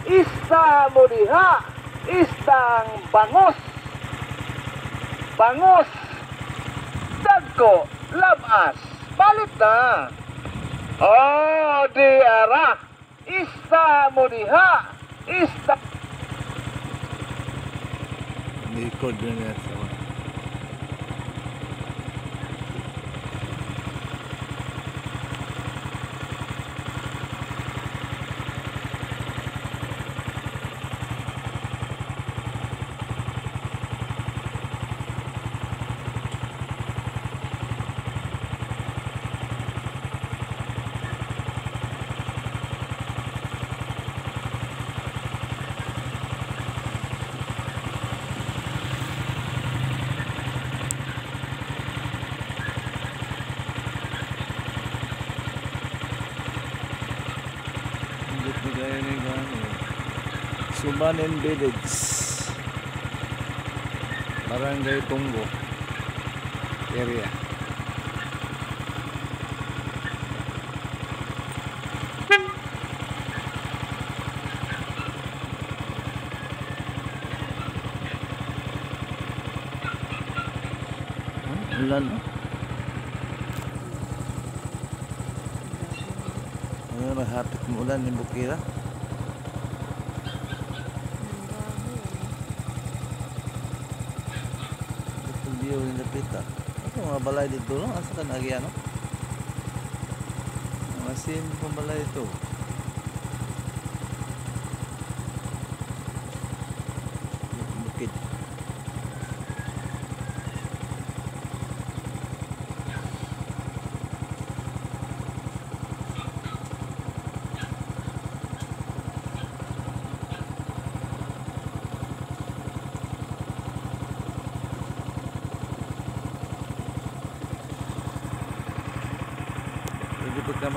Isda mo diha, isdang bangos. Bangos, dagko, labas, balit na. Oh, diara, isda mo diha, isda. Likod na niya sa Sumanen Village, Barangay Tunggo area. Ulan, no? Ano, nahapit mo ulan yung bukira. Yung napita. Ito mga balay dito, no? Asa ka nagi, ano? Mga simple balay ito. Bukid. Pwede ka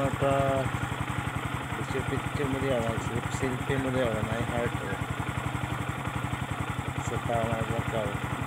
picture mo diyan, selfie mo diyan, ay heart o sa tama ka.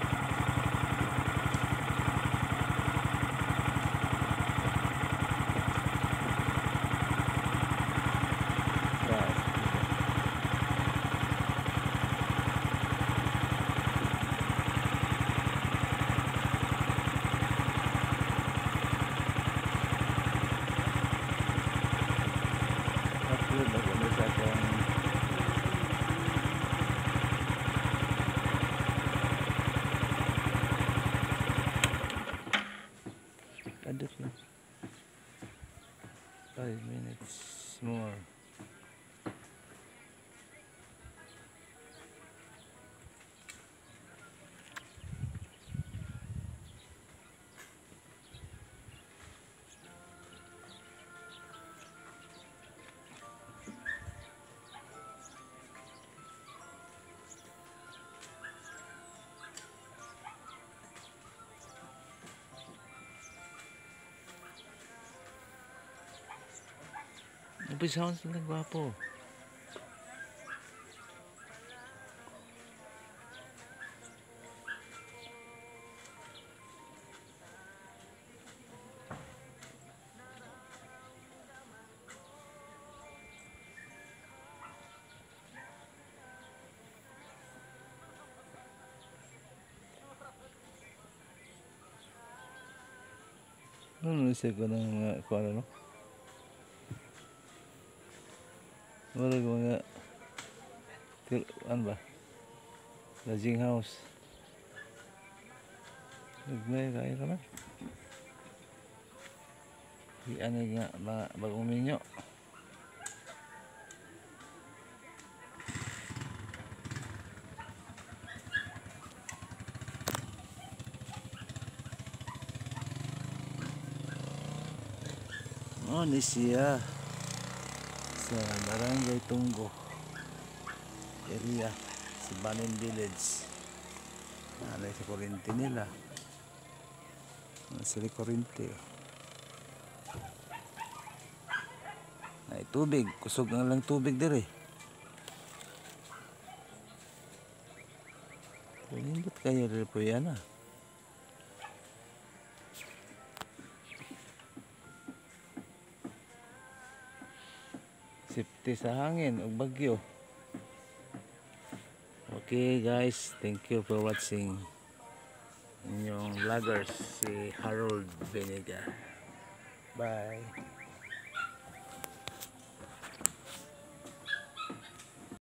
Adot na 5 minutes more. Sounds lang gwapo. Ano isa ko ng mga kuala, no? Wala ko mga ano ba? Lodging house. Nagmay kaya ka na. Ano nga bagong minyo. Oh, ni siya sa Barangay Tunggo area, sa Banin Village. Alay sa kurente nila. Sa kurente. Ay tubig, kusog na lang tubig dire. Kulindot kayo rin po yan, ah. Safety sa hangin o bagyo. Okay guys, thank you for watching. Inyong vloggers si Harold Benega. Bye.